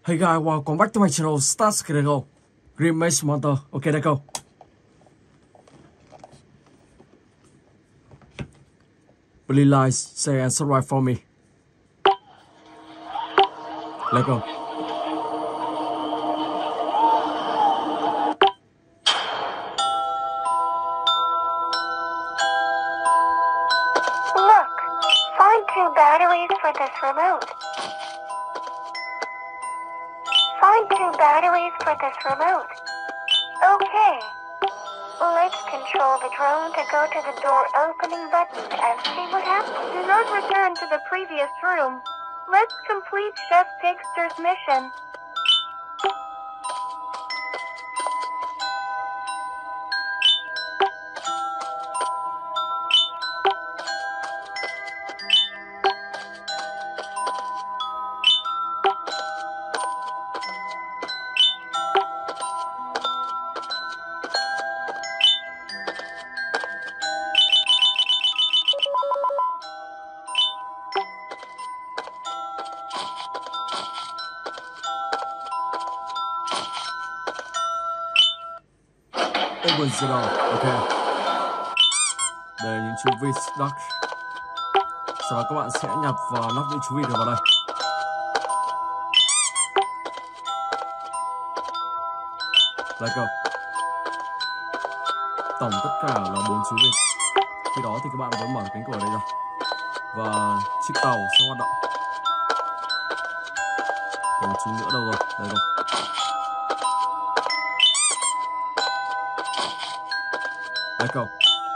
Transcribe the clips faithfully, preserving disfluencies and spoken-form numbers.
Hey guys, welcome back to my channel. Start Let's go. Green Maze Monster. Okay, let's go. Please like, share, and subscribe for me. Let's go. Look, find two batteries for this remote. Find two batteries for this remote. Okay. Let's control the drone to go to the door opening button and see what happens. Do not return to the previous room. Let's complete Chef Pigster's mission. Open the door. Ok. Đây là những chú vịt duck. Sau đó các bạn sẽ nhập vào nắp những chú vịt vào đây. Let's go. Tổng tất cả là bốn chú vịt. Khi đó thì các bạn mới mở cánh cửa đây ra. Và chiếc tàu sẽ hoạt động. Còn chú nữa đâu rồi? Đây rồi. Let's go.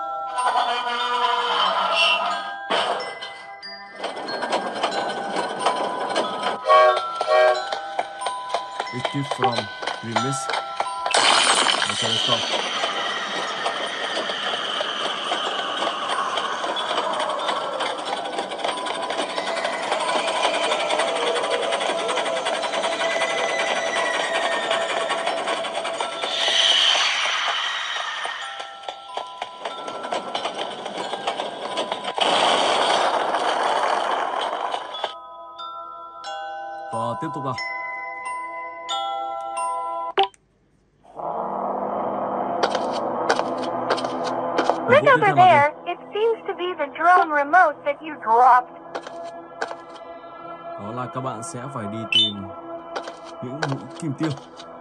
It's from Grimace. Okay, let's go. Và tiếp tục nào. Look over there. It seems to be the drone remote that you dropped. Đó là các bạn sẽ phải đi tìm những mũi kim tiêu.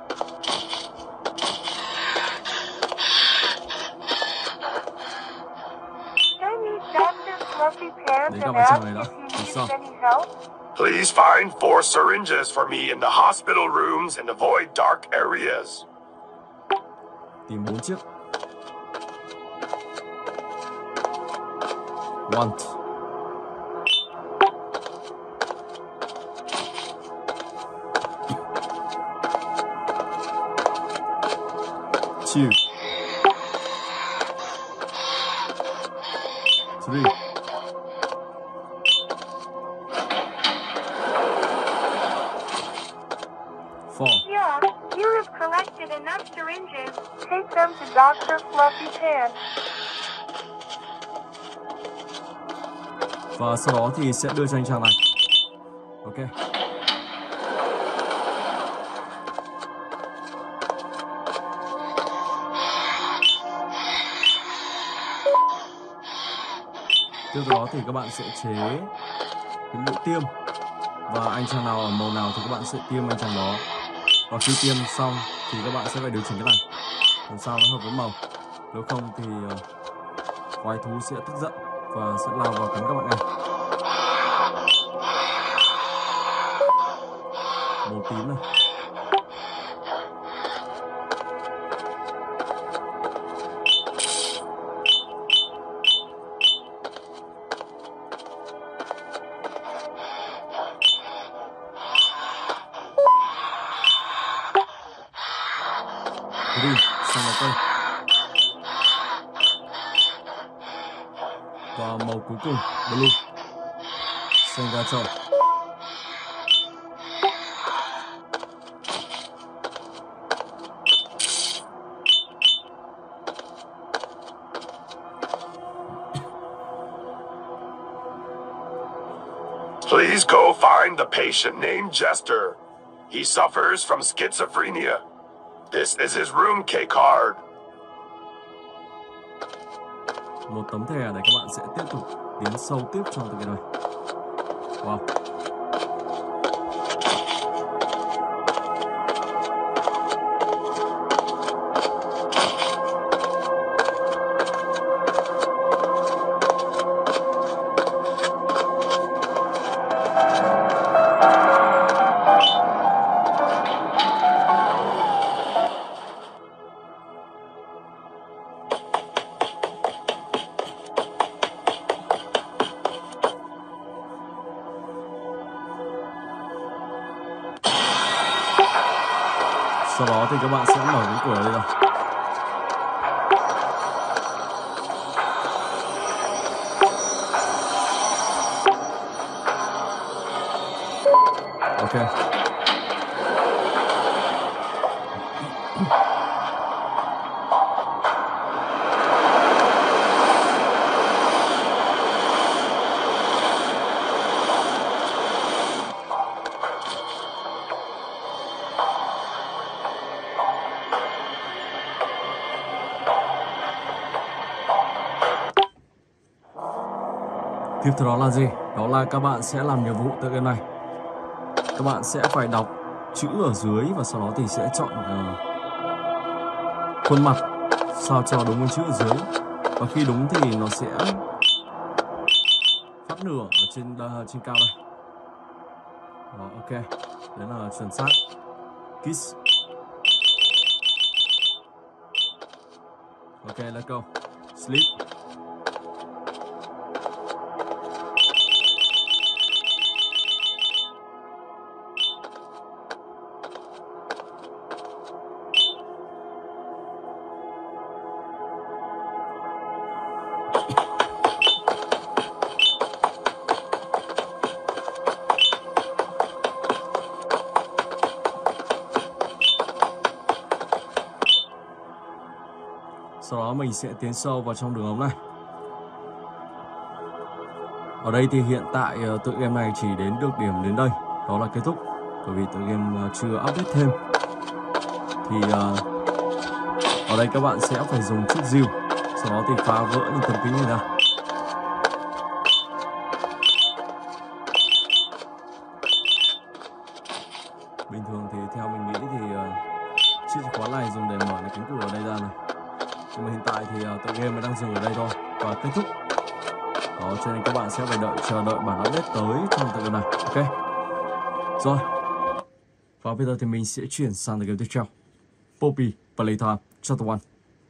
Đấy các bạn chờ này đã. Thì sao? Please find four syringes for me in the hospital rooms and avoid dark areas. Tìm bốn chiếc. Want. Two. Three. Four. Yeah, you have collected enough syringes. Take them to Doctor Fluffy's hand. Và sau đó thì sẽ đưa cho anh chàng này. Ok. Tiếp đó thì các bạn sẽ chế những mũi tiêm. Và anh chàng nào ở màu nào thì các bạn sẽ tiêm anh chàng đó. Và khi tiêm xong thì các bạn sẽ phải điều chỉnh cái này làm sao nó hợp với màu. Nếu không thì quái thú sẽ tức giận và sẽ lao vào cắn các bạn ngay. Màu tím này. Green, sang màu cây. Và màu cuối cùng, blue. Xanh gà trầu. Please go find the patient named Jester. He suffers from schizophrenia. This is his room key card. Một tấm thẻ để các bạn sẽ tiếp tục tiến sâu tiếp trong tựa game này. Wow. Sau đó thì các bạn sẽ mở cái cửa đây rồi. Ok. Tiếp theo đó là gì? Đó là các bạn sẽ làm nhiệm vụ tựa game này. Các bạn sẽ phải đọc chữ ở dưới và sau đó thì sẽ chọn uh, khuôn mặt sao cho đúng với chữ ở dưới. Và khi đúng thì nó sẽ phát nửa ở trên uh, trên cao đây. Đó, ok. Đấy là chuẩn xác. Kiss. Ok, let's go. Sleep. Sau đó mình sẽ tiến sâu vào trong đường ống này. Ở đây thì hiện tại uh, tựa game này chỉ đến được điểm đến đây, đó là kết thúc. Bởi vì tựa game uh, chưa update thêm. Thì uh, ở đây các bạn sẽ phải dùng chiếc rìu, sau đó thì phá vỡ những tấm kính này ra. Bình thường thì theo mình nghĩ thì uh, chiếc chìa khóa này dùng để mở cái cánh cửa ở đây ra này. Nhưng mà hiện tại thì uh, tựa game mới đang dừng ở đây thôi và kết thúc. Đó, cho nên các bạn sẽ phải đợi chờ đợi bản update tới trong tựa game này. Ok. Rồi. Và bây giờ thì mình sẽ chuyển sang tựa game tiếp theo. Poppy Playtime Chapter một.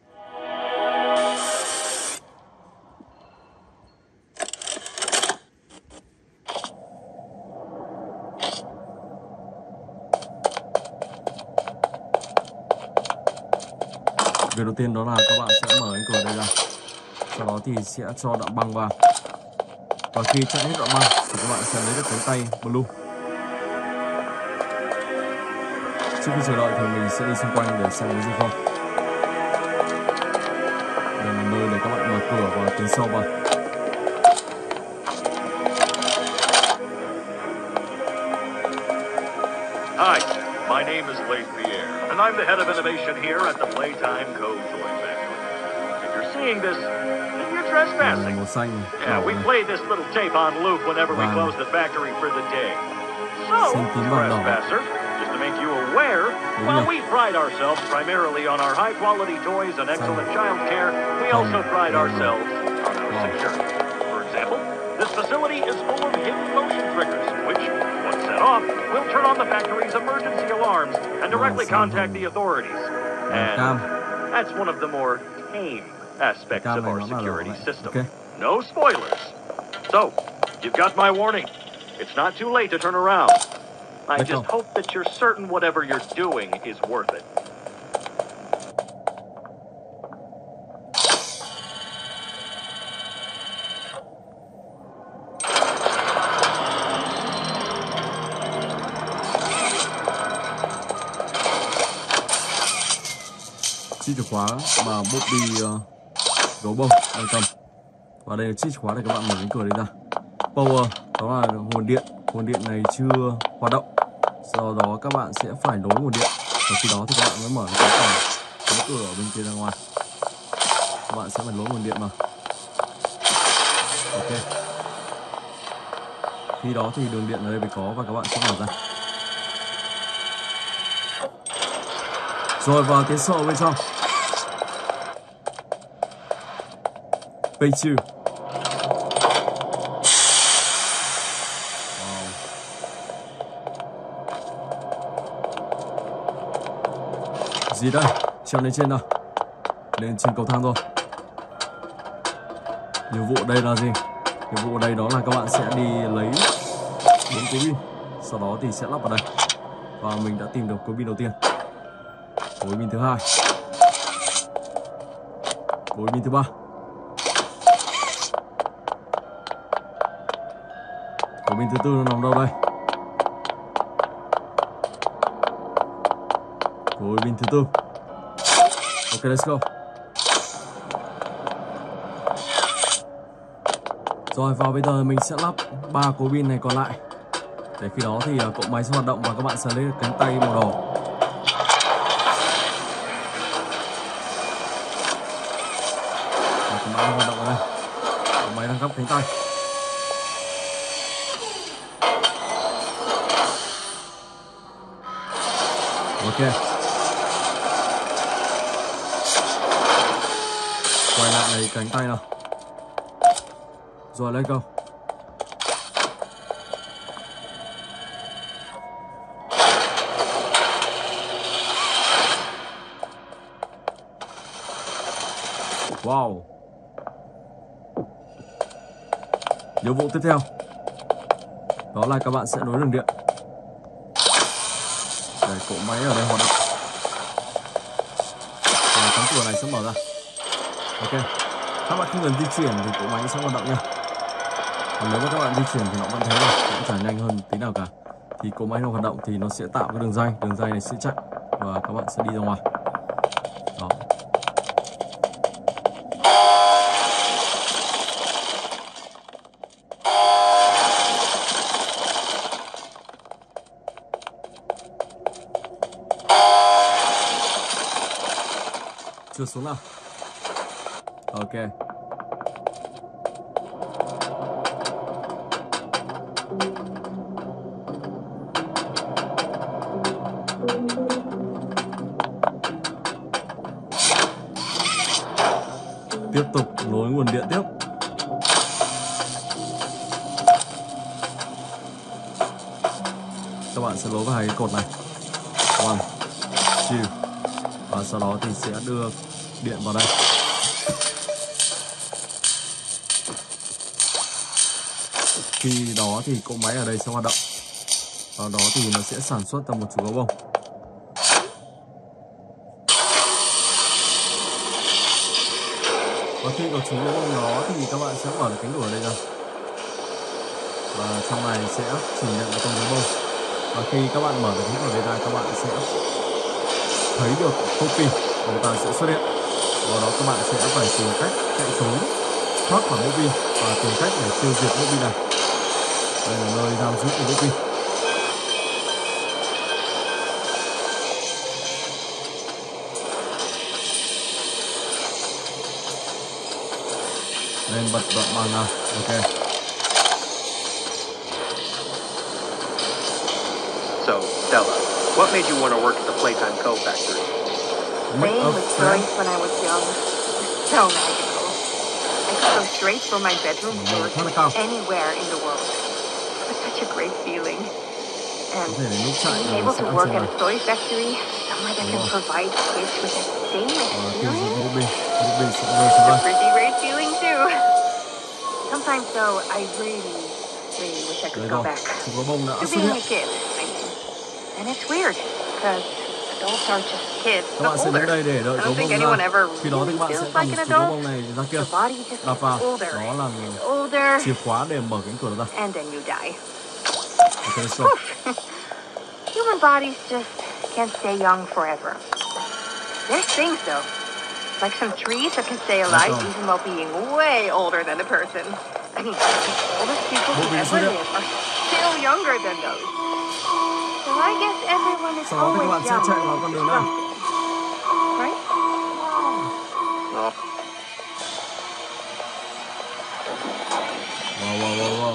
Việc đầu tiên đó là các bạn sẽ mở cánh cửa đây ra. Sau đó thì sẽ cho đoạn băng vào. Và khi chặn hết đoạn băng thì các bạn sẽ lấy được cánh tay blue. Trước khi chờ đợi thì mình sẽ đi xung quanh để xem có gì không. Đây là nơi để các bạn mở cửa và tiến sâu vào. Hi, my name is Leif Pierre, and I'm the head of innovation here at the Playtime Code Toy Factory. If you're seeing this, you're trespassing. Màu xanh. Yeah, we play this little tape on loop whenever we close the factory for the day. So, trespasser, just to make you aware, while we pride ourselves primarily on our high-quality toys and excellent child care, we also pride ourselves on our security. For example, this facility is full of hidden motion triggers, which, once set off, will turn on the factory's emergency alarms and directly contact the authorities. And that's one of the more tame aspects of our security system. No spoilers. So, you've got my warning. It's not too late to turn around. I just hope that you're certain whatever you're doing is worth it. Chiếc chìa khóa mà Poppy uh, gấu bông đang cầm. Và đây là chiếc chìa khóa để các bạn mở cánh cửa đi ra. Power, đó là nguồn điện. Nguồn điện này chưa hoạt động. Sau đó các bạn sẽ phải nối nguồn điện, và khi đó thì các bạn mới mở được cái cổng, cái cửa ở bên kia ra ngoài. Các bạn sẽ phải nối nguồn điện vào. Ok. Khi đó thì đường điện ở đây phải có và các bạn sẽ mở ra. Rồi vào tiến sâu bên trong. Phase two. Wow. Gì đây? Trèo lên trên nào. Lên trên cầu thang thôi. Nhiệm vụ ở đây là gì? Nhiệm vụ ở đây đó là các bạn sẽ đi lấy bốn cối pin. Sau đó thì sẽ lắp vào đây. Và mình đã tìm được cối pin đầu tiên. Cối pin thứ hai. Cối pin thứ ba. Cối pin thứ tư nó nằm đâu đây? Cối pin thứ tư. Ok, let's go. Rồi vào bây giờ mình sẽ lắp ba cối pin này còn lại. Để khi đó thì cỗ máy sẽ hoạt động và các bạn sẽ lấy được cánh tay màu đỏ. Cỗ máy đang hoạt động ở đây. Cỗ máy đang gấp cánh tay. Ok. Quay lại lấy cánh tay nào. Rồi let's go. Wow. Nhiệm vụ tiếp theo đó là các bạn sẽ nối đường điện để cỗ máy ở đây hoạt động. Và cánh cửa này sẽ mở ra. Ok. Các bạn không cần di chuyển thì cỗ máy sẽ hoạt động nha. Còn nếu mà các bạn di chuyển thì nó vẫn thế rồi, cũng chả nhanh hơn tí nào cả. Thì cỗ máy nó hoạt động thì nó sẽ tạo cái đường dây, đường dây này sẽ chạy và các bạn sẽ đi ra ngoài. Đó. Chưa xuống nào. Ok. Tiếp tục nối nguồn điện tiếp. Các bạn sẽ nối vào hai cái cột này. One, two. Và sau đó thì sẽ đưa điện vào đây. Khi đó thì cỗ máy ở đây sẽ hoạt động. Sau đó thì nó sẽ sản xuất ra một chú gấu bông. Và khi có chú gấu bông đó thì các bạn sẽ mở được cánh cửa ở đây ra. Và trong này sẽ chỉ nhận được con gấu bông. Và khi các bạn mở được cánh cửa đây ra, các bạn sẽ thấy được Poppy của ta sẽ xuất hiện. Và đó các bạn sẽ phải tìm cách chạy trốn, thoát khỏi Poppy và tìm cách để tiêu diệt Poppy này. Đây là nơi giam giữ của Poppy. Lên bật đoạn bằng nào. Ok. So, Stella, what made you want to work at the Playtime Co. factory? Playing with toys when I was young. So magical. I could go straight from my bedroom floor to anywhere in the world. It was such a great feeling. And being able to work at a toy factory, somewhere that can provide kids with the same experience, it's a pretty great feeling too. Sometimes though, I really, really wish I could go back to being a kid. I mean, and it's weird, because adults are just kids, Các bạn sẽ đến đây để đợi gấu bông ra. Khi đó thì các bạn sẽ cầm một chú gấu bông này ra kia, đạp vào. Đó là chìa khóa để mở cánh cửa ra. And then you die. Okay, let's go. Human bodies just can't stay young forever. There's things though, like some trees that can stay alive even while being way older than a person. I mean, the oldest people who ever live are still younger than those. So I guess everyone is Sau đó thì các always bạn sẽ young. chạy vào con đường này. Right? No. Wow, wow, wow, wow.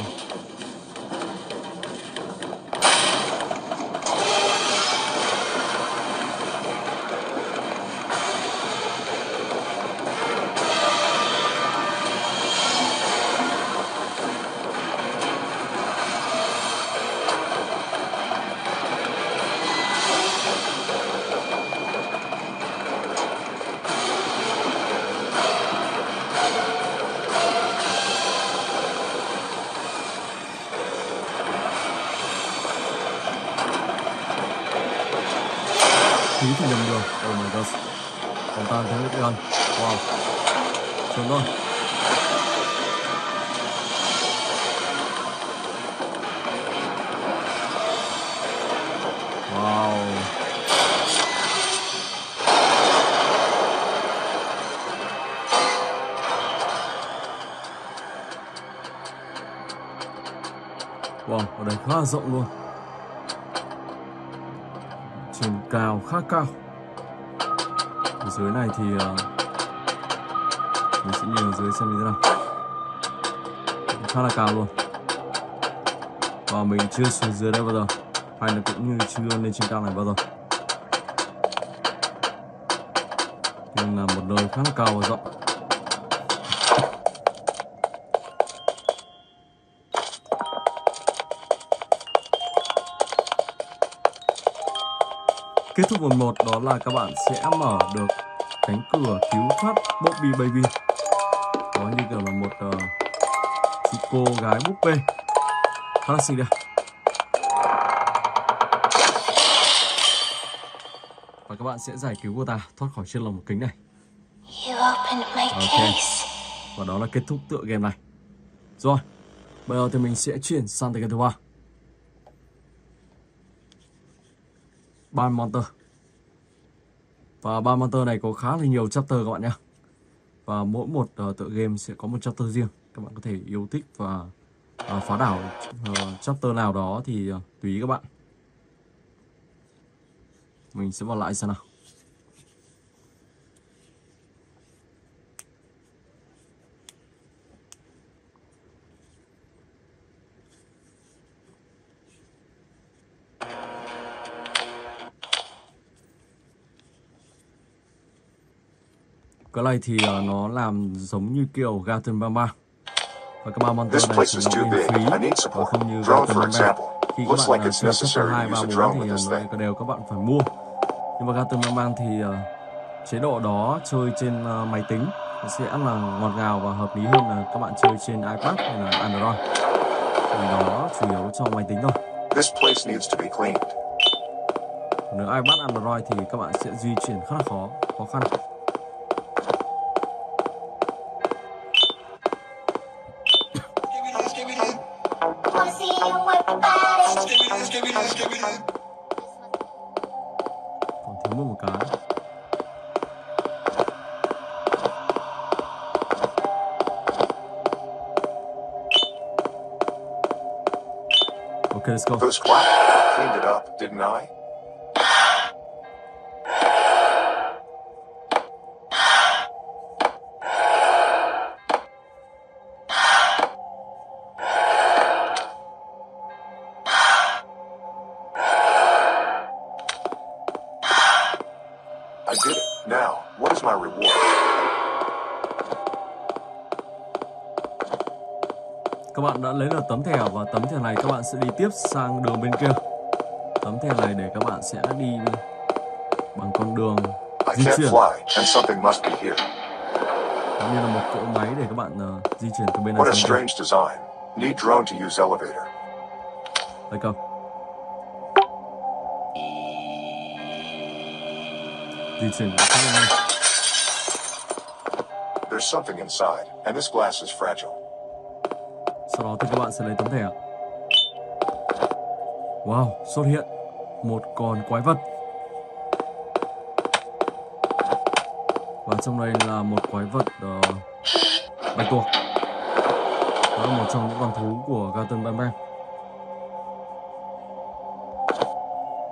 Khí thì nhầm đường. Oh my god. Còn ta thấy rất gần. Wow. Chuẩn rồi. Wow. Wow, ở đây khá là rộng luôn. Trên cao khá cao. Ở dưới này thì uh, mình sẽ nhìn ở dưới xem như thế nào. Khá là cao luôn. Và mình chưa xuống dưới đây bao giờ, hay là cũng như chưa lên trên cao này bao giờ. Nhưng là một nơi khá là cao và rộng. Kết thúc vòng một đó là các bạn sẽ mở được cánh cửa cứu thoát Bobby Baby. Đó như kiểu là một uh, chị cô gái búp bê khá là xinh đẹp. Và các bạn sẽ giải cứu cô ta thoát khỏi trên lồng kính này. You opened my Ok. case. Và đó là kết thúc tựa game này. Rồi, bây giờ thì mình sẽ chuyển sang tựa game thứ ba. Ban Monster. Và Ban Monster này có khá là nhiều chapter các bạn nhé. Và mỗi một uh, tựa game sẽ có một chapter riêng. Các bạn có thể yêu thích và uh, phá đảo uh, chapter nào đó thì uh, tùy ý các bạn. Mình sẽ vào lại xem nào. Cái này thì uh, nó làm giống như kiểu Garten Bamba. Và các bạn Monster này thì nó miễn phí và không như Garten Bamba. Khi các bạn uh, chơi chapter hai, ba, bốn thì uh, nó đều các bạn phải mua. Nhưng mà Garten Bamba thì uh, chế độ đó chơi trên uh, máy tính nó sẽ là ngọt ngào và hợp lý hơn là các bạn chơi trên iPad hay là Android. Vì đó chủ yếu cho máy tính thôi. This place needs to be cleaned. Nếu iPad Android thì các bạn sẽ di chuyển khá là khó, khó khăn. Còn thiếu mất một cái. Okay, let's go. Those clap. I cleaned it up, didn't I? I did it. Now, what is my reward? Các bạn đã lấy được tấm thẻ và tấm thẻ này các bạn sẽ đi tiếp sang đường bên kia. Tấm thẻ này để các bạn sẽ đi bằng con đường I di can't chuyển. fly, and something must be here. Cũng như là một cỗ máy để các bạn uh, di chuyển từ bên này What a sang bên strange design. Need drone to use elevator. đây. Không. Di chuyển rất là nhanh. There's something inside, and this glass is fragile. Sau đó thì các bạn sẽ lấy tấm thẻ. Wow, xuất hiện một con quái vật. Và trong đây là một quái vật uh, bạch tuộc. Đó là một trong những con thú của Garten Bamba.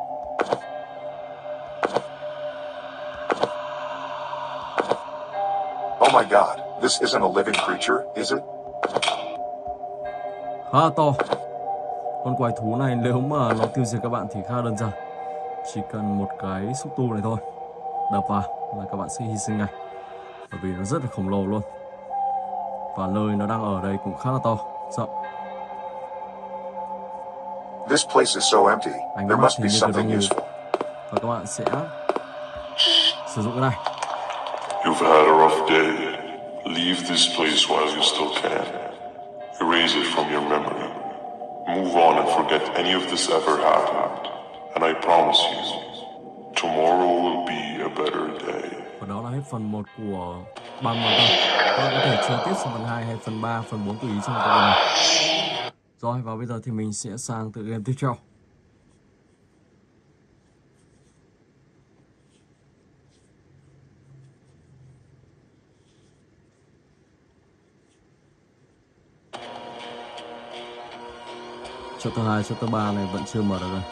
my god, this isn't a living creature, is it? Khá to. Con quái thú này nếu mà nó tiêu diệt các bạn thì khá đơn giản. Chỉ cần một cái xúc tu này thôi, đập vào là các bạn sẽ hy sinh ngay. Bởi vì nó rất là khổng lồ luôn. Và nơi nó đang ở đây cũng khá là to, rộng. This place is so empty. There must be something useful. Và các bạn sẽ sử dụng cái này. You've had a rough day. Leave this place while you still can. Erase it from your memory. Move on and forget any of this ever happened. And I promise you, tomorrow will be a better day. Và đó là hết phần một của băng màn tàu. Các bạn có thể chơi tiếp sang phần hai hay phần ba, phần bốn tùy ý trong tựa game này. Rồi, và bây giờ thì mình sẽ sang tựa game tiếp theo. Chapter hai, Chapter ba này vẫn chưa mở được rồi.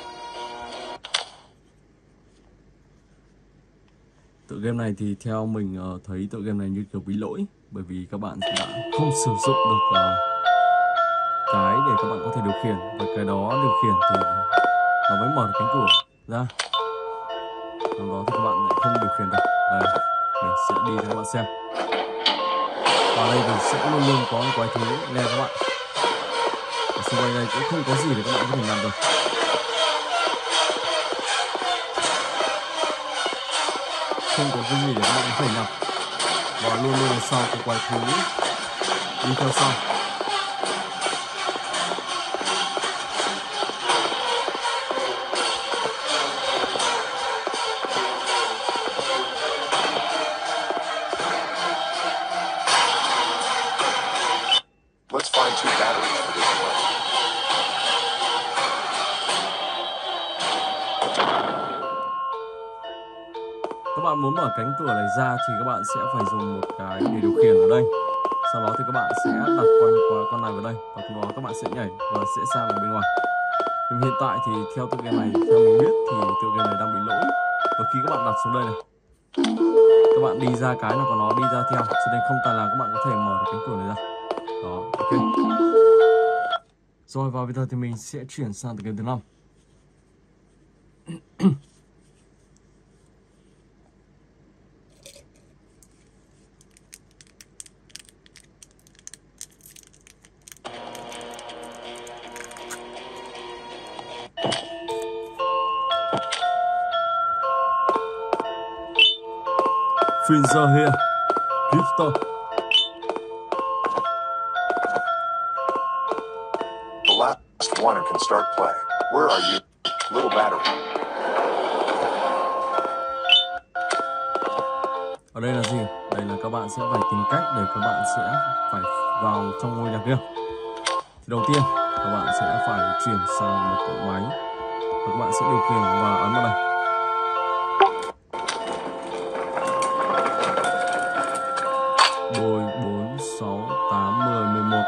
Tựa game này thì theo mình uh, thấy tựa game này như kiểu bị lỗi. Bởi vì các bạn đã không sử dụng được uh, cái để các bạn có thể điều khiển. Và cái đó điều khiển thì nó mới mở được cánh cửa ra. Trong đó thì các bạn lại không điều khiển được. Đây, mình sẽ đi cho các bạn xem. Và đây thì sẽ luôn luôn có một quái thú leo các bạn. Ở xung quanh đây cũng không có gì để các bạn có thể làm được. Không có cái gì để các bạn có thể làm. Và luôn luôn là sau cái quái thú đi theo sau. Let's find two batteries for this one. Các bạn muốn mở cánh cửa này ra thì các bạn sẽ phải dùng một cái để điều khiển ở đây. Sau đó thì các bạn sẽ đặt con con này vào đây và từ đó các bạn sẽ nhảy và sẽ sang ở bên ngoài. Nhưng hiện tại thì theo tựa game này, theo mình biết thì tựa game này đang bị lỗi. Và khi các bạn đặt xuống đây này, các bạn đi ra cái là còn nó đi ra theo, cho nên không tài nào các bạn có thể mở được cánh cửa này ra. Đó, ok. Rồi, và bây giờ thì mình sẽ chuyển sang tựa game thứ năm. Freezer here, Gifter. The last one can start play. Where are you, little battery? Ở đây là gì? Đây là các bạn sẽ phải tìm cách để các bạn sẽ phải vào trong ngôi nhà kia. Thì đầu tiên, các bạn sẽ phải chuyển sang một bộ máy và các bạn sẽ điều khiển và ấn vào đây. Đôi, bốn, sáu, tám, mười, mười một.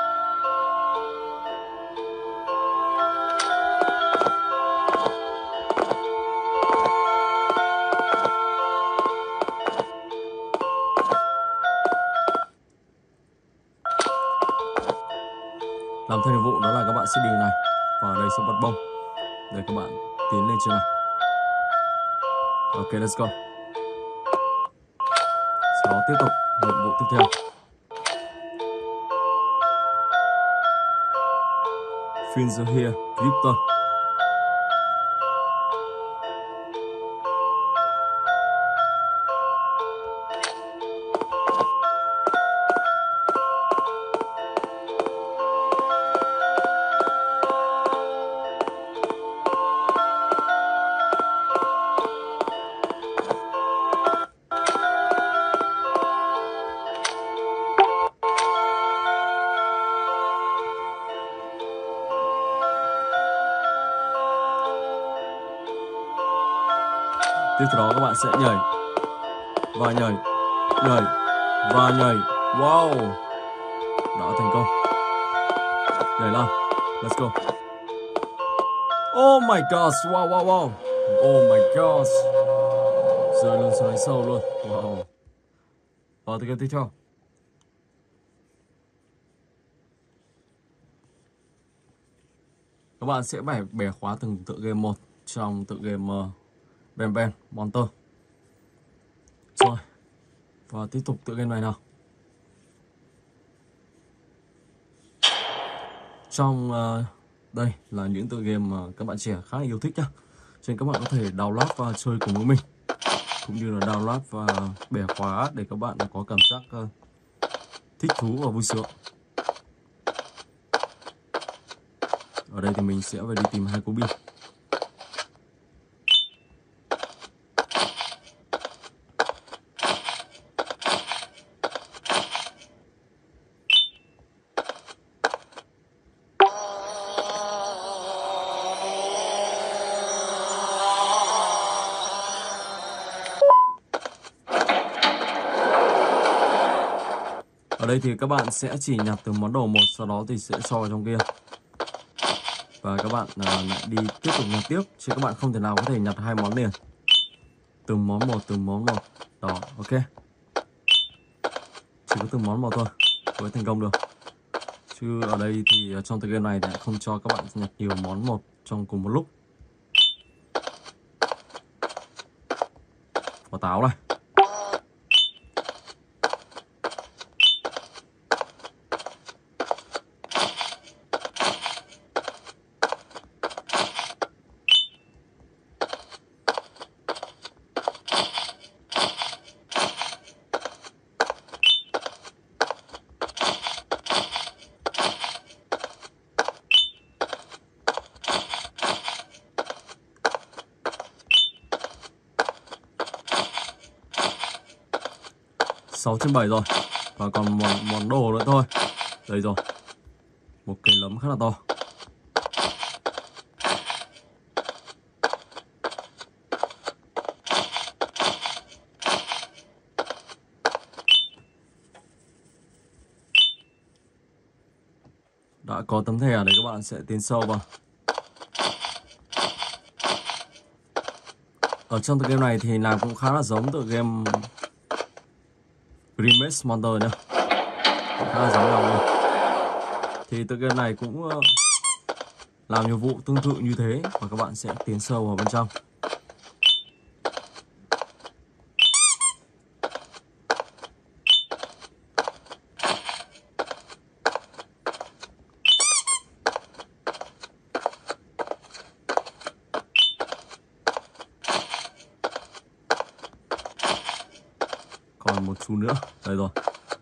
Làm theo nhiệm vụ đó là các bạn sẽ đi này và ở đây sẽ bật bông để các bạn tiến lên trên này. Ok, let's go. Sau đó tiếp tục nhiệm vụ tiếp theo. Freezer here, Victor. Tiếp theo đó các bạn sẽ nhảy và nhảy, nhảy và nhảy. Wow, đã thành công. Nhảy lên, let's go. Oh my gosh, wow wow wow. Oh my gosh, rơi luôn xuống đáy sâu luôn. Wow. Vào tựa game tiếp theo. Các bạn sẽ phải bẻ khóa từng tựa game một trong tựa game uh, Ben Ben Monster. Rồi, và tiếp tục tựa game này nào. Trong uh, đây là những tựa game mà các bạn trẻ khá là yêu thích nhá. Cho nên các bạn có thể download và chơi cùng với mình, cũng như là download và bẻ khóa để các bạn có cảm giác uh, thích thú và vui sướng. Ở đây thì mình sẽ phải đi tìm hai cú bi. Ở đây thì các bạn sẽ chỉ nhặt từng món đồ một, sau đó thì sẽ cho vào trong kia. Và các bạn à, lại đi tiếp tục nhặt tiếp, chứ các bạn không thể nào có thể nhặt hai món liền. Từng món một, từng món một. Đó, ok. Chỉ có từng món một thôi mới thành công được. Chứ ở đây thì trong tựa game này lại không cho các bạn nhặt nhiều món một trong cùng một lúc. Quả táo này. sáu trên bảy rồi. Và còn một món đồ nữa thôi. Đây rồi. Một cây nấm khá là to. Đã có tấm thẻ để các bạn sẽ tiến sâu vào. Ở trong tựa game này thì làm cũng khá là giống tựa game Green Maze Monster nhá, khá là giống nhau luôn. Thì tựa game này cũng uh, làm nhiệm vụ tương tự như thế, và các bạn sẽ tiến sâu vào bên trong. Còn một chú nữa, đây rồi.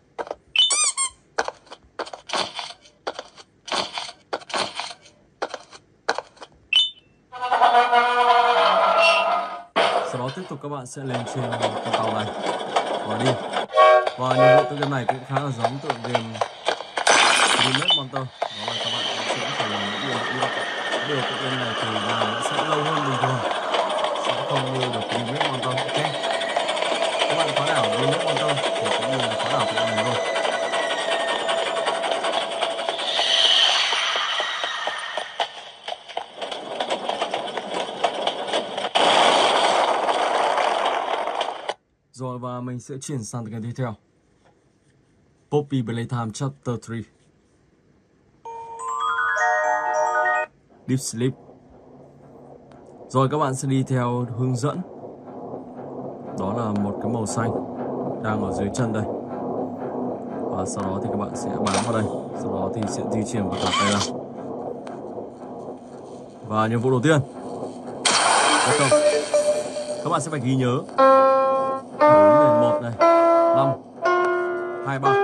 Sau đó tiếp tục các bạn sẽ lên trên con tàu này và đi. Và nhiệm vụ tựa game này cũng khá là giống tựa game Green Maze Monster, đó là các bạn sẽ phải làm những điều như vậy. Điều tựa game này thì làm nó sẽ lâu hơn bình thường, sẽ không như được Green Maze Monster. Ok, các bạn phá đảo Green Maze Monster thì cũng như là phá đảo tựa game này luôn. Rồi, và mình sẽ chuyển sang cái tiếp theo. Poppy Playtime Chapter ba. Deep Sleep. Rồi các bạn sẽ đi theo hướng dẫn. Đó là một cái màu xanh đang ở dưới chân đây. Và sau đó thì các bạn sẽ bám vào đây. Sau đó thì sẽ di chuyển vào cả tay ra. Và nhiệm vụ đầu tiên, được không? Các bạn sẽ phải ghi nhớ bốn này, một này, năm, hai, ba.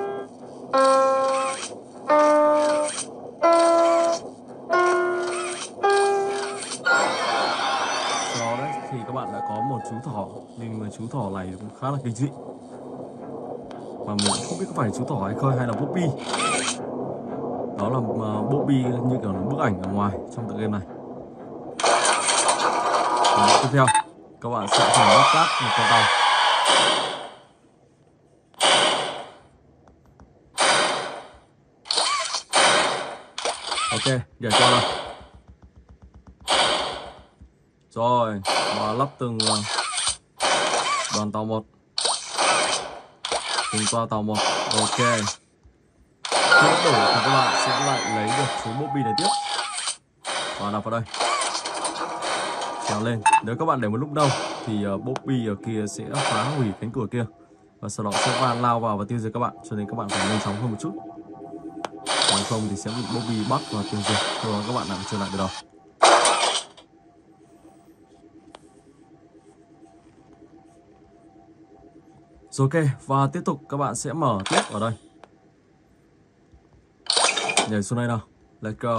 Sau đó đấy thì các bạn đã có một chú thỏ, nhưng mà chú thỏ này cũng khá là kinh dị. Mà mình không biết có phải chú thỏ hay khơi hay là Poppy. Đó là uh, Poppy như kiểu là bức ảnh ở ngoài trong tựa game này. Và tiếp theo, các bạn sẽ phải lắp ráp một con tàu. Ok, nhảy qua rồi. Rồi, và lắp từng đoàn tàu một. từng toa tàu một. Ok. Khi bắt đầu thì các bạn sẽ lại lấy được chú Bobby này tiếp và đặt vào đây, trèo lên. Nếu các bạn để một lúc đâu thì uh, Bobby ở kia sẽ phá hủy cánh cửa kia và sau đó sẽ van lao vào và tiêu diệt các bạn, cho nên các bạn phải nhanh chóng hơn một chút, nếu không thì sẽ bị Bobby bắt và tiêu diệt, sau đó các bạn lại trở lại từ đầu. Rồi ok, và tiếp tục các bạn sẽ mở tiếp ở đây. Nhảy xuống đây nào. Let's go.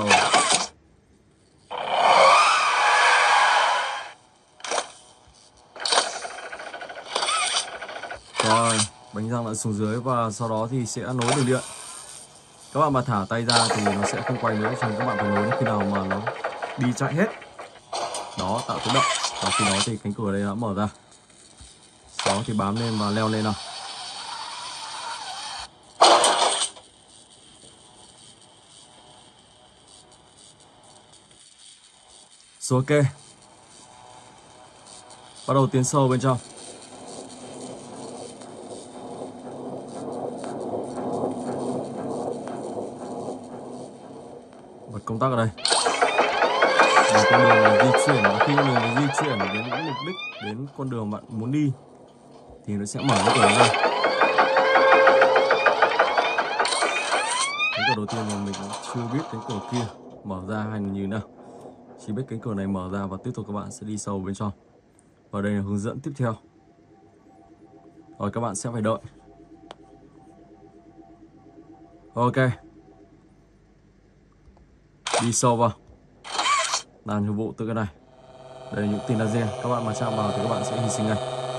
Rồi, bánh răng lại xuống dưới và sau đó thì sẽ nối đường điện. Các bạn mà thả tay ra thì nó sẽ không quay nữa, cho nên các bạn phải nối đến khi nào mà nó đi chạy hết. Đó, tạo tiếng động. Và khi đó thì cánh cửa đây đã mở ra. Sau đó thì bám lên và leo lên nào. Rồi ok. Bắt đầu tiến sâu bên trong. Bật công tắc ở đây. Và con đường là di chuyển, và khi con đường là di chuyển đến những mục đích, đến con đường bạn muốn đi thì nó sẽ mở cái cửa ra. Cánh cửa đầu tiên mà mình cũng chưa biết cánh cửa kia mở ra hay là như thế nào. Chỉ biết cánh cửa này mở ra và tiếp tục các bạn sẽ đi sâu bên trong. Và đây là hướng dẫn tiếp theo. Rồi các bạn sẽ phải đợi. Ok. Đi sâu vào. Làm nhiệm vụ từ cái này. Đây là những tin laser. Các bạn mà chạm vào thì các bạn sẽ hy sinh ngay.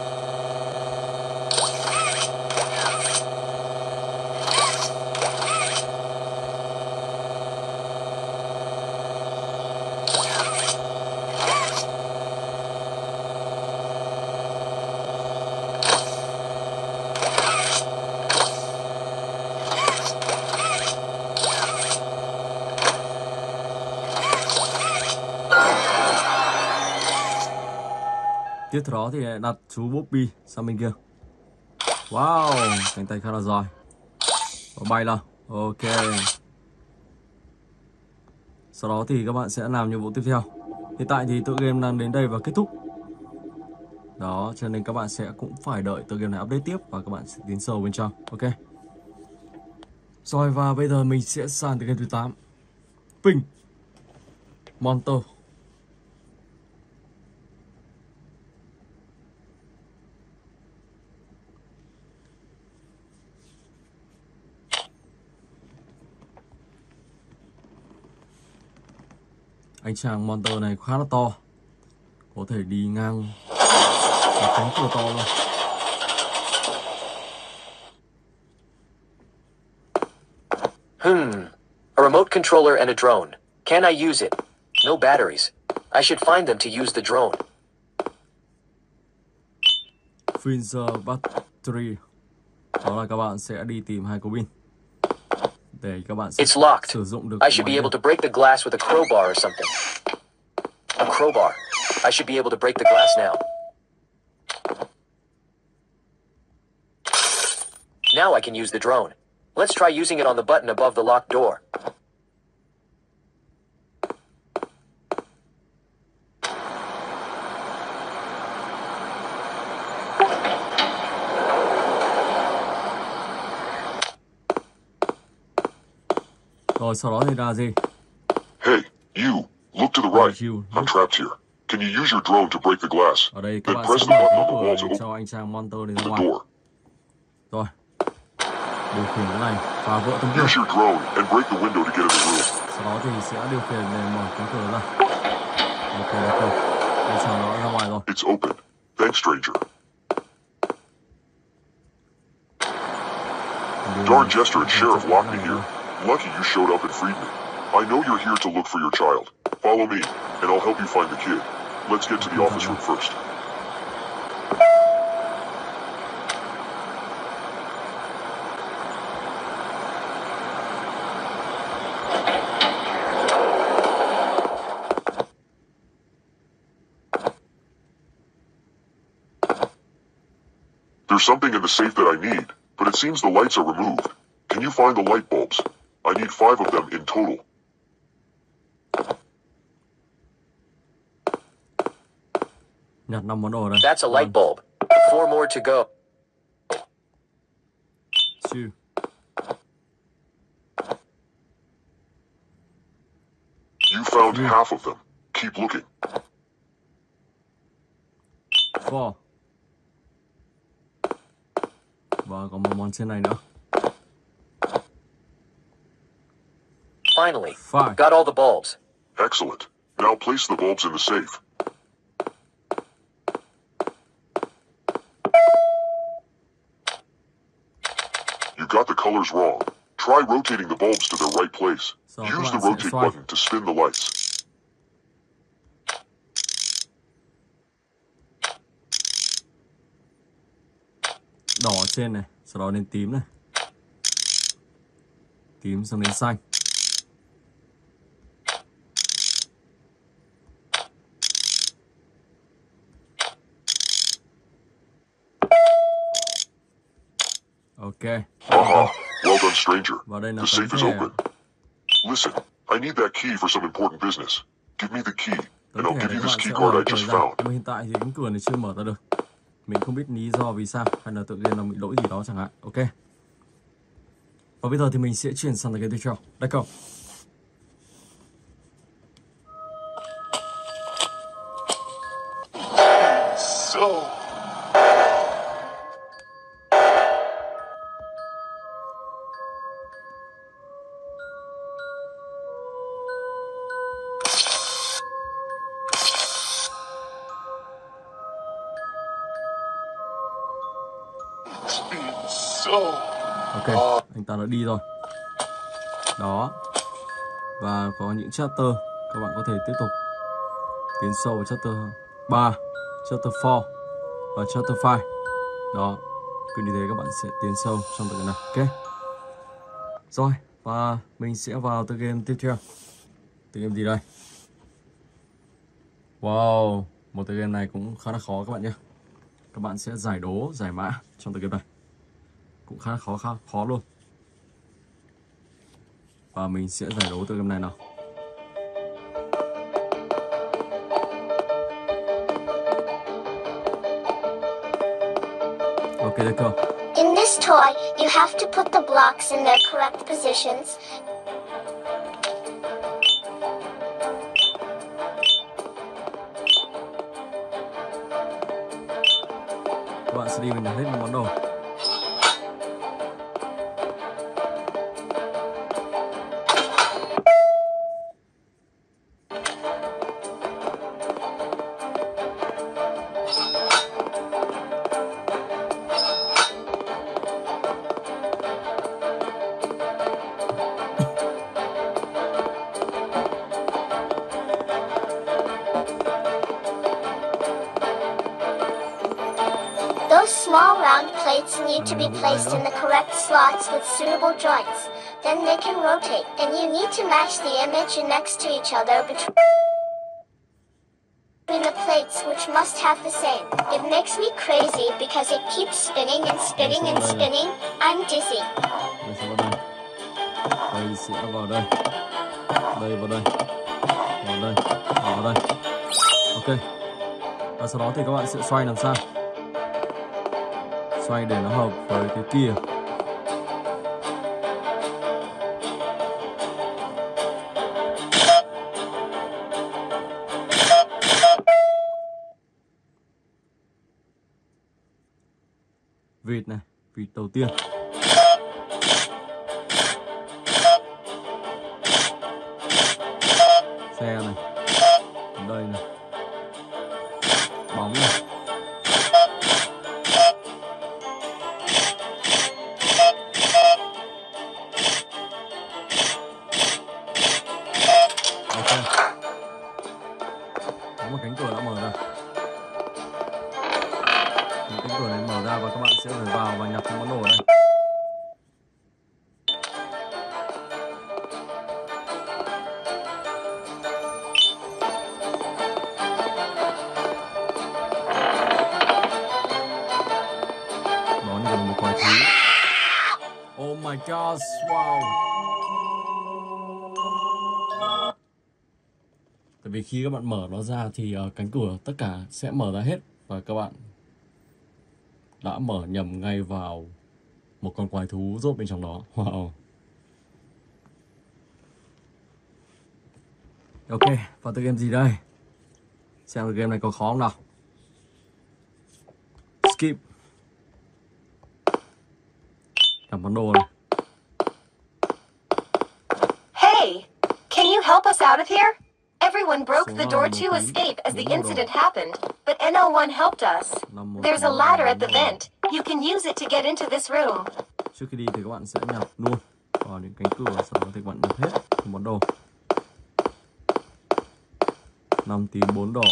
Tiếp theo đó thì đặt chú Bobby sang bên kia. Wow, cánh tay khá là dài. Và bay nào. Ok. Sau đó thì các bạn sẽ làm nhiệm vụ tiếp theo. Hiện tại thì tựa game đang đến đây và kết thúc. Đó, cho nên các bạn sẽ cũng phải đợi tựa game này update tiếp và các bạn sẽ tiến sâu bên trong. Ok. Rồi và bây giờ mình sẽ sang tựa game thứ tám. Pink Monster. Anh chàng Monster này khá là to, có thể đi ngang một cánh cửa to luôn. Hmm. A remote controller and a drone. Can I use it? No batteries. I should find them to use the drone. Freezer battery. Đó là các bạn sẽ đi tìm hai cục pin để các bạn sẽ It's locked. sử dụng được. I should be able to break the glass with a crowbar or something. A crowbar. I should be able to break the glass now. Now I can use the drone. Let's try using it on the button above the locked door. Rồi sau đó thì là gì? Hey, you, look to the right. You. I'm trapped here. Can you use your drone to break the glass? Ở đây các Then bạn press sẽ the mở button on cánh the cửa wall to để open cho anh chàng Monster này ra the ngoài. door. Rồi. Điều khiển cái này phá vỡ tấm cửa. Use your drone and break the window to get in the room. Sau đó thì sẽ điều khiển để mở cánh cửa ra. Ok, ok. Anh chàng nó đã ra ngoài rồi. It's open. Thanks, stranger. Darn Jester and Sheriff locked me here. Lucky you showed up and freed me. I know you're here to look for your child. Follow me, and I'll help you find the kid. Let's get to the office room first. There's something in the safe that I need. but it seems the lights are removed. Can you find the light bulbs? I need five of them in total. Nhặt năm món đồ đây. That's a light bulb. Four more to go. Two. You found Three. half of them. Keep looking. Four. Và còn một món trên này nữa. Finally, Five. got all the bulbs. Excellent. Now place the bulbs in the safe. You got the colors wrong. Try rotating the bulbs to their right place. So các Use the bạn sẽ rotate xoay. button to spin the lights. Đỏ ở trên này, sau đó đến tím này. Tím xong đến xanh. Ok. Haha. Well done, stranger. Vào đây là The tấm safe is thẻ. open. Listen, I need that key for some important business. Give me the key, Tấm and I'll thẻ give đấy you các this bạn key sẽ card mở I cửa just ra. found. Nhưng mà hiện tại thì cánh cửa này chưa mở ra được. Mình không biết lý do vì sao, hay là tự nhiên nó bị lỗi gì đó chẳng hạn. Ok. Và bây giờ thì mình sẽ chuyển sang cái tiếp theo. Let's go. So. So. Ok, anh ta đã đi rồi. Đó. Và có những chapter các bạn có thể tiếp tục tiến sâu vào chapter ba, chapter bốn và chapter năm. Đó. Cứ như thế các bạn sẽ tiến sâu trong tựa game này. Ok. Rồi, và mình sẽ vào tựa game tiếp theo. Tựa game gì đây? Wow, một tựa game này cũng khá là khó các bạn nhé. Các bạn sẽ giải đố, giải mã trong tựa game này. Cũng khá khó khá khó luôn. Và mình sẽ giải đố tựa game này nào. Ok, let's go. In this toy, you have to put the blocks in their correct positions. Các bạn sẽ đi mình hết một món đồ. Those small round plates need to be placed in the correct slots with suitable joints. Then they can rotate, and you need to match the image next to each other between the plates, which must have the same. It makes me crazy because it keeps spinning and spinning and spinning. I'm dizzy. Đây sẽ vào đây. Đây sẽ vào đây. Đây vào đây. Vào đây. Vào đây. Ok. Và sau đó thì các bạn sẽ xoay làm sao? Xoay để nó hợp với cái kia. Vịt này, vịt đầu tiên. Xe này. Đây này. Bóng này. Ok. Có một cánh cửa đã mở ra. Một cánh cửa này mở ra và các bạn sẽ phải vào và nhặt những món đồ ở đây. Đó như là một quả thú. my god, wow. Tại vì khi các bạn mở nó ra thì uh, cánh cửa tất cả sẽ mở ra hết. Và các bạn đã mở nhầm ngay vào một con quái thú rốt bên trong đó. Wow. Ok, vào tới game gì đây? Xem game này có khó không nào. Skip. Làm món đồ này. Hey, can you help us out of here? Everyone broke the door to escape as the incident happened, but N O one helped us. There's a ladder at the vent. You can use it to get into this room. Trước khi đi thì các bạn sẽ nhặt luôn vào những cánh cửa, sau đó thì các bạn nhặt hết những món đồ. Năm tím bốn đỏ.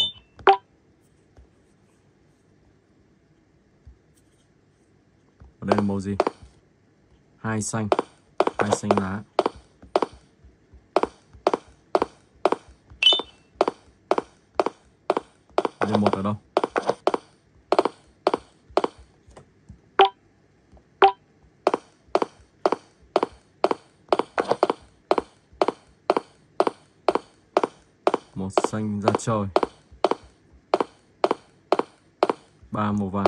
Ở đây là màu gì? Hai xanh, hai xanh lá. Ở đây một ở đâu? Một xanh ra trời. Ba màu vàng.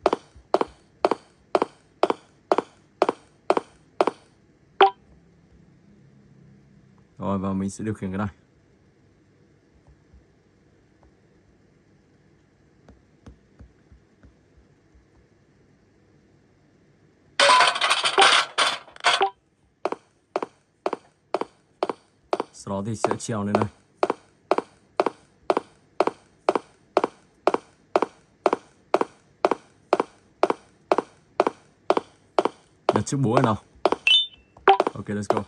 Rồi và mình sẽ điều khiển cái này. Sau đó thì sẽ trèo lên đây. Nhặt chiếc búa này nào. Ok, let's go.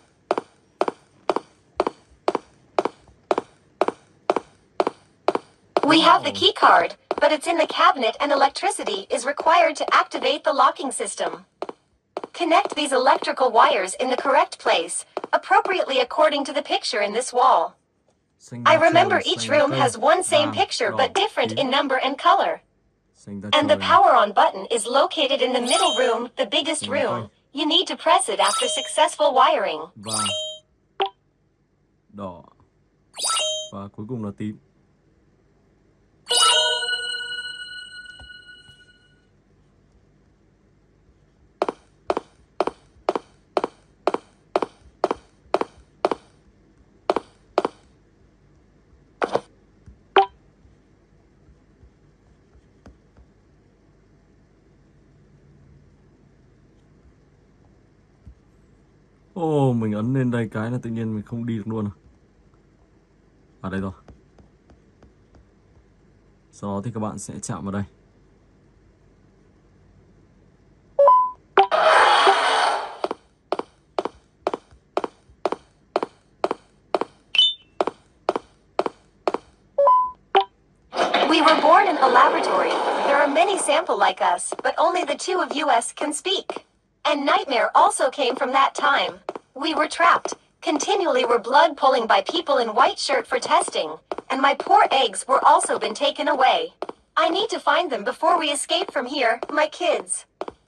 We have the key card, but it's in the cabinet and electricity is required to activate the locking system. Connect these electrical wires in the correct place, appropriately according to the picture in this wall. I remember each room has one same picture but different in number and color. And the power on button is located in the middle room, the biggest room. You need to press it after successful wiring. Vàng, đỏ và cuối cùng là tím. Ồ, oh, mình ấn lên đây cái là tự nhiên mình không đi được luôn. À đây rồi. Sau đó thì các bạn sẽ chạm vào đây. We were born in a laboratory. There are many sample like us, but only the two of U S can speak. And Nightmare also came from that time. We were trapped. Continually were blood pulling by people in white shirt for testing. And my poor eggs were also been taken away. I need to find them before we escape from here, my kids.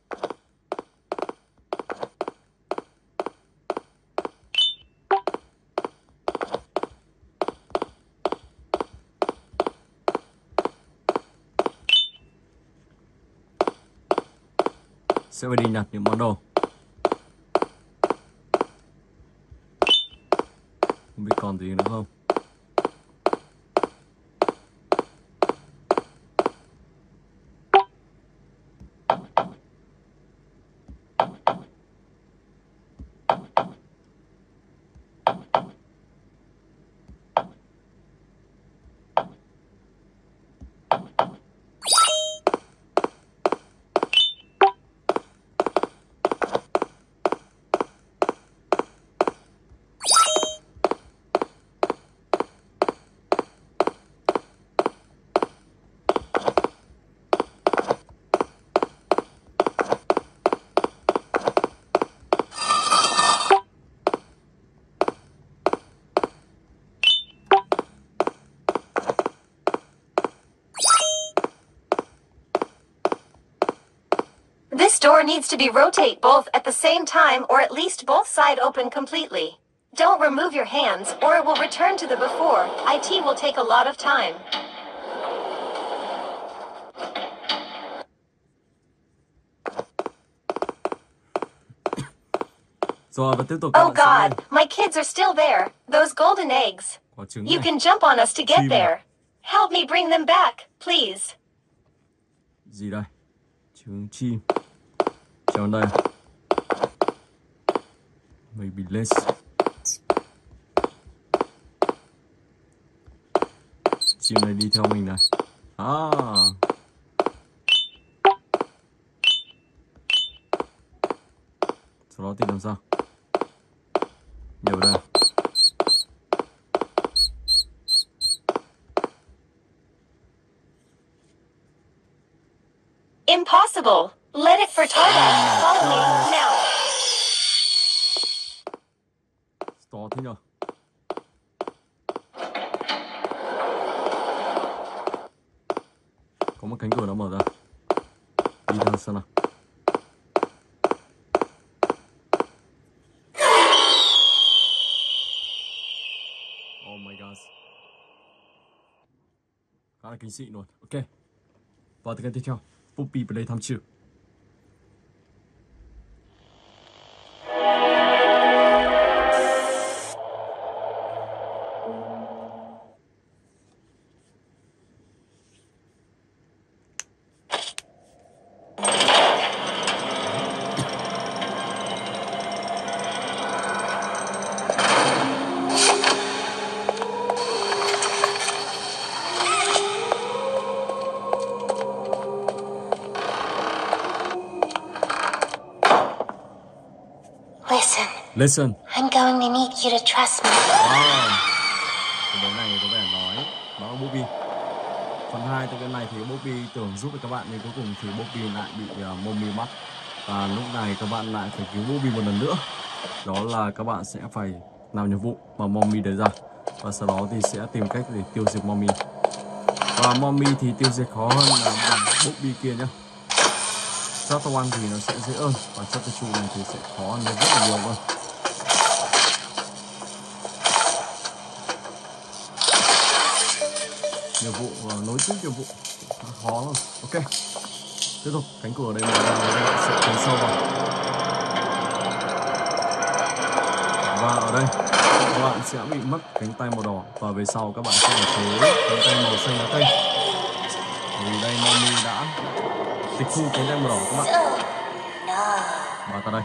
Sẽ phải đi nhặt những món đồ. Không biết còn gì nữa không? This door needs to be rotate both at the same time or at least both side open completely. Don't remove your hands or it will return to the before. I T will take a lot of time. Rồi và tiếp tục các Oh bạn sẽ God, my kids are still there. Those golden eggs. có trứng You này. can jump on us to get Chim à? there. Help me bring them back, please. Gì đây? Trứng chim. Treo đây. Maybe less. Chim này đi theo mình này. À. Sau đó thì làm sao? Nhiều đây. Impossible. Let it for target. Follow me now. To thế nhờ. Có một cánh cửa nó mở ra. Đi theo xem nào. Oh my god. Khá là kinh dị luôn. Ok. Và từ cái tiếp theo, Poppy vào đây thăm trừ. Listen, Listen. I'm going to need you to trust me. Wow. Cái đấu này có vẻ nói nó là Bobby. Phần hai từ cái này thì Bobby tưởng giúp được các bạn nhưng cuối cùng thì Bobby lại bị uh, Mommy bắt. Và lúc này các bạn lại phải cứu Bobby một lần nữa. Đó là các bạn sẽ phải làm nhiệm vụ mà Mommy đề ra. Và sau đó thì sẽ tìm cách để tiêu diệt Mommy. Và Mommy thì tiêu diệt khó hơn là Bobby kia nhá. Chapter one thì nó sẽ dễ hơn và Chapter two này thì sẽ khó hơn rất là nhiều hơn. Nhiệm vụ uh, nối tiếp nhiệm vụ khó lắm. Ok, tiếp tục cánh cửa ở đây mà các bạn sẽ tiến sâu vào. Và ở đây các bạn sẽ bị mất cánh tay màu đỏ và về sau các bạn sẽ phải chế cánh tay màu xanh lá cây. Vì đây Mommy đã tịch thu cánh tay màu đỏ các bạn. Và ta đây.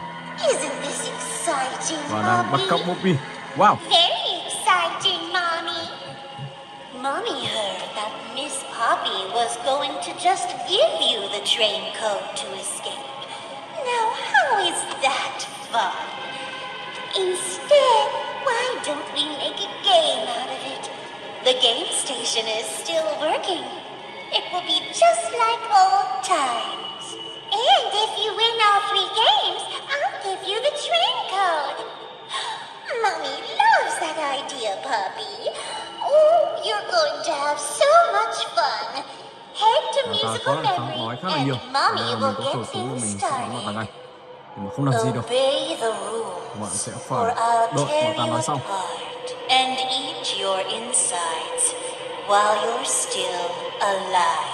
Và đang bắt cóc Bobby. Wow. Very exciting, Mommy. Mommy heard that Miss Poppy was going to just give you the train code to escape. Now, how is that fun? Instead, why don't we make a game out of it? The game station is still working. It will be just like old times. And if you win all three games, I'll give you the train code. Mommy loves that idea, Puppy. Oh, you're going to have so much fun. Head to musical memory, and Mommy will get things started. Nhưng mà không làm gì đâu. Obey the Các bạn sẽ rules, phải or I'll đợi tear mà ta you nói xong. apart and eat your insides while you're still alive.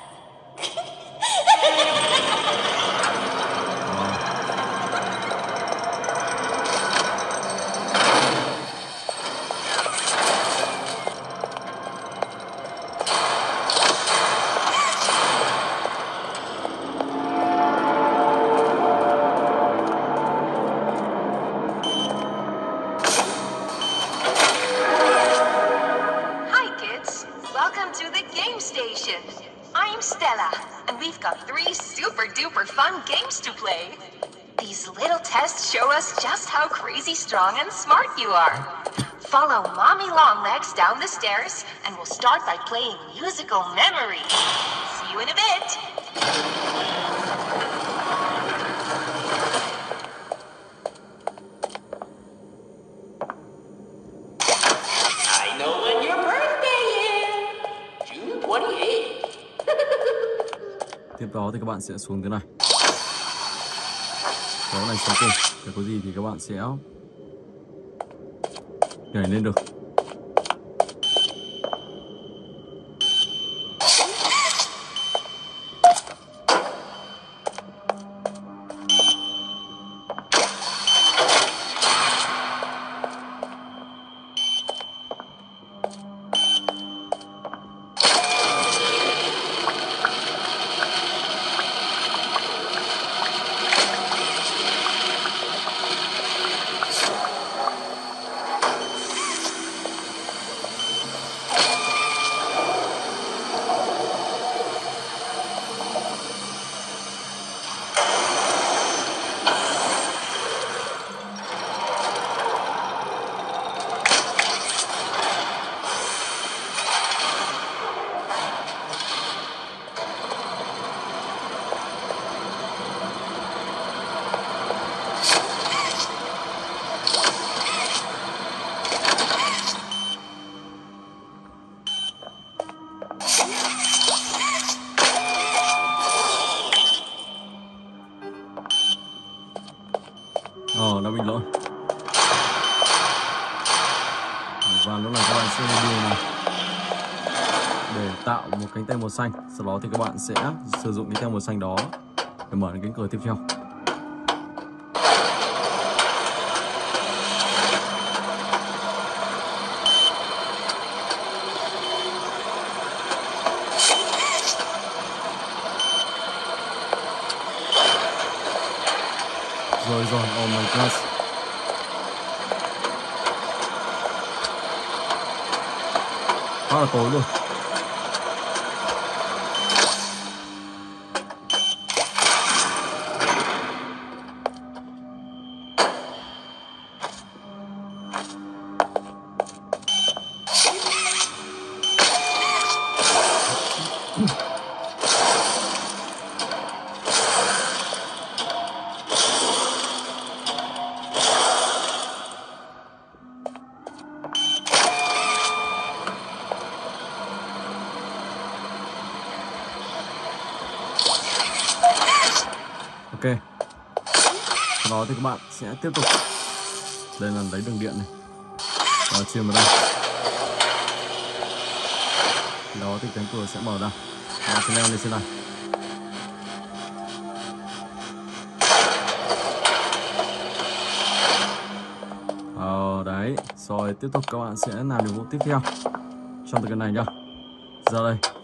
I'm Stella, and we've got three super duper fun games to play. These little tests show us just how crazy strong and smart you are. Follow Mommy Longlegs down the stairs, and we'll start by playing musical memory. See you in a bit. I know when your birthday is. June twenty-eighth. Tiếp đó thì các bạn sẽ xuống thế này. Kéo này xuống cùng, để có gì thì các bạn sẽ nhảy lên được. Ờ, đã bị lỗi. Và lúc này các bạn sẽ điều này để tạo một cánh tay màu xanh. Sau đó thì các bạn sẽ sử dụng cánh tay màu xanh đó để mở cánh cửa tiếp theo. Rồi rồi, oh my god. Quá là tối luôn. Ok. Sau đó thì các bạn sẽ tiếp tục. Đây là lấy đường điện này. Và truyền vào đây. Đó thì cánh cửa sẽ mở ra. Các bạn sẽ leo lên trên này. Ờ đấy. Rồi tiếp tục các bạn sẽ làm nhiệm vụ tiếp theo trong từ cái này nhá. Ra đây.